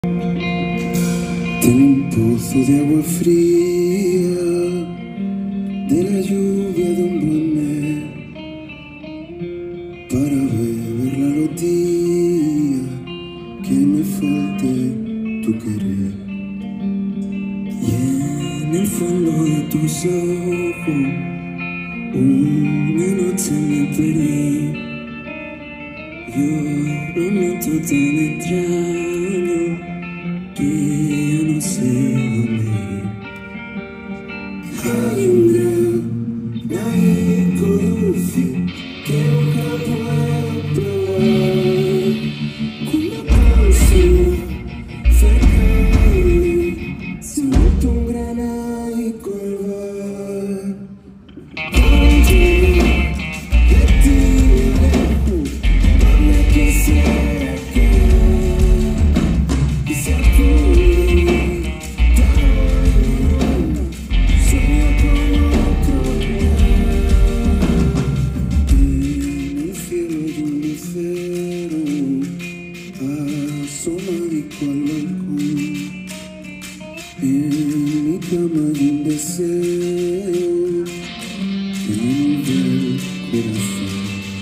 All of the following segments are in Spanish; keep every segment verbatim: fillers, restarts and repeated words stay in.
Tengo un pozo de agua fría, de la lluvia de un buen mes, para beberla los días que me falte tu querer. Y en el fondo de tus ojos, una noche me perdí. Yo lo noto tan extraño que ya no sé dónde ir. Hay un granaico dulce que nunca puedo probar. Cuando consigo cerca de mí, se ha vuelto un granaico al bar. Contigo, de ti me alejo, donde quisiera quedar. Y se acude, sueño con otro lugar. En el cielo hay un lucero, asomadico al balcón. En mi cama hay un deseo que me mueve el corazón.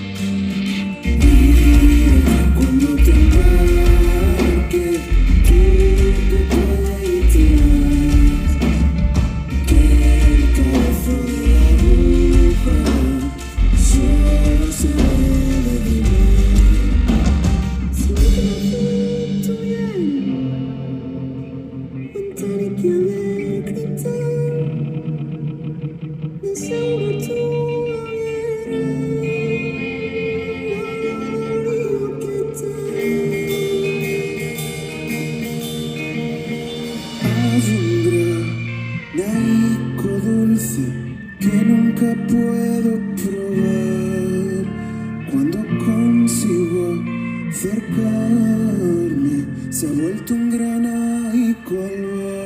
Cuando te embarque, tú te cuentas que el corazón de la aguja solo se debe de ver. Siempre fue tuya, ventana que abre cristal, de seguro tú lo vieras. Hay un granaico dulce que nunca puedo probar. Cuando consigo acercarme, se ha vuelto un granaico al bar.